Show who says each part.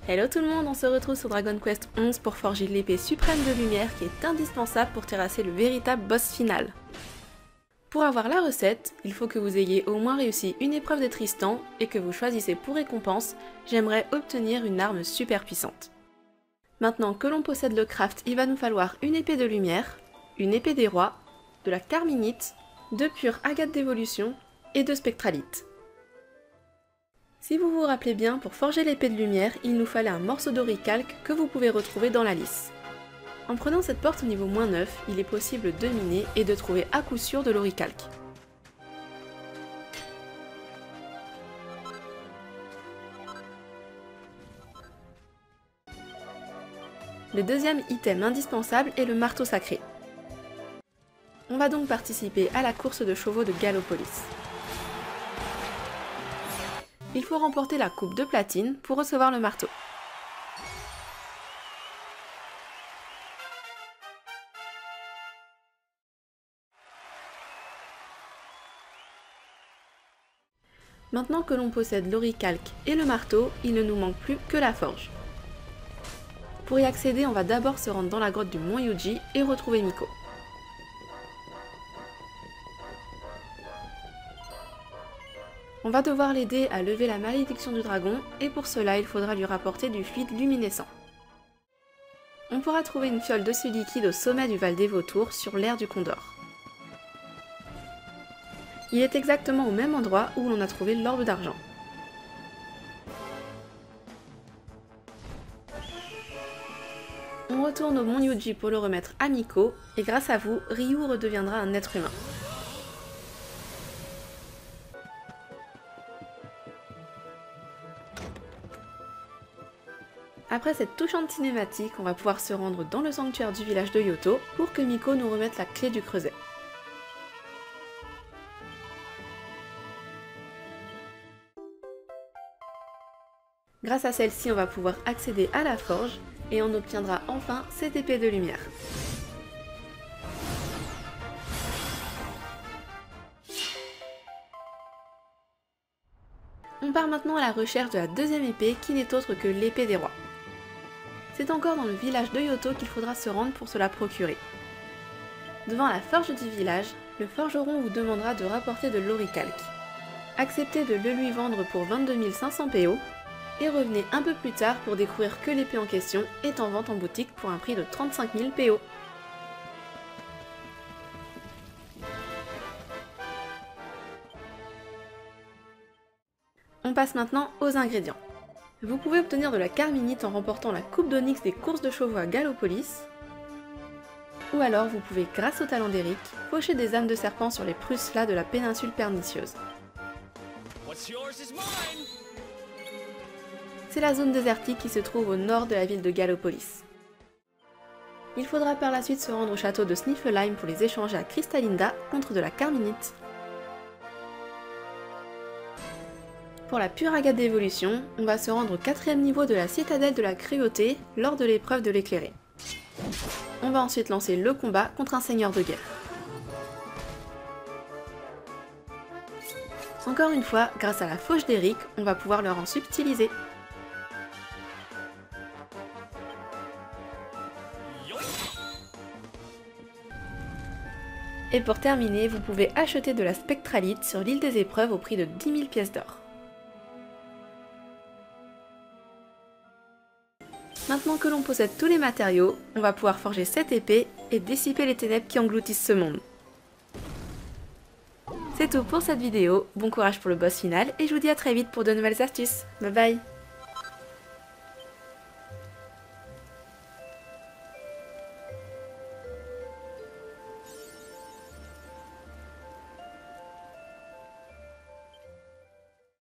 Speaker 1: Hello tout le monde, on se retrouve sur Dragon Quest XI pour forger l'épée suprême de lumière qui est indispensable pour terrasser le véritable boss final. Pour avoir la recette, il faut que vous ayez au moins réussi une épreuve de Tristan et que vous choisissez pour récompense « J'aimerais obtenir une arme super puissante ». Maintenant que l'on possède le craft, il va nous falloir une épée de lumière, une épée des rois, de la carminite, 2 pures agates d'évolution et 2 spectralites. Si vous vous rappelez bien, pour forger l'épée de lumière, il nous fallait un morceau d'auricalque que vous pouvez retrouver dans la liste. En prenant cette porte au niveau -9, il est possible de miner et de trouver à coup sûr de l'auricalque. Le deuxième item indispensable est le marteau sacré. On va donc participer à la course de chevaux de Gallopolis. Il faut remporter la coupe de platine pour recevoir le marteau. Maintenant que l'on possède l'auricalque et le marteau, il ne nous manque plus que la forge. Pour y accéder, on va d'abord se rendre dans la grotte du Mont Yuji et retrouver Miko. On va devoir l'aider à lever la malédiction du dragon et pour cela il faudra lui rapporter du fluide luminescent. On pourra trouver une fiole de ce liquide au sommet du Val des Vautours sur l'aire du Condor. Il est exactement au même endroit où l'on a trouvé l'orbe d'argent. On retourne au Mont Yuji pour le remettre à Miko et grâce à vous, Ryu redeviendra un être humain. Après cette touchante cinématique, on va pouvoir se rendre dans le sanctuaire du village de Yoto pour que Miko nous remette la clé du creuset. Grâce à celle-ci, on va pouvoir accéder à la forge et on obtiendra enfin cette épée de lumière. On part maintenant à la recherche de la deuxième épée qui n'est autre que l'épée des rois. C'est encore dans le village de Yoto qu'il faudra se rendre pour se la procurer. Devant la forge du village, le forgeron vous demandera de rapporter de l'auricalque. Acceptez de le lui vendre pour 22 500 PO et revenez un peu plus tard pour découvrir que l'épée en question est en vente en boutique pour un prix de 35 000 PO. On passe maintenant aux ingrédients. Vous pouvez obtenir de la carminite en remportant la coupe d'onyx des courses de chevaux à Gallopolis, ou alors vous pouvez, grâce au talent d'Eric, pocher des âmes de serpent sur les Pruslas de la péninsule pernicieuse. C'est la zone désertique qui se trouve au nord de la ville de Gallopolis. Il faudra par la suite se rendre au château de Sniffelheim pour les échanger à Crystallinda contre de la carminite. Pour la pure agate d'évolution, on va se rendre au 4e niveau de la citadelle de la cruauté lors de l'épreuve de l'éclairé. On va ensuite lancer le combat contre un seigneur de guerre. Encore une fois, grâce à la fauche d'Eric, on va pouvoir le rendre subtilisé. Et pour terminer, vous pouvez acheter de la spectralite sur l'île des épreuves au prix de 10 000 pièces d'or. Maintenant que l'on possède tous les matériaux, on va pouvoir forger cette épée et dissiper les ténèbres qui engloutissent ce monde. C'est tout pour cette vidéo, bon courage pour le boss final et je vous dis à très vite pour de nouvelles astuces. Bye bye!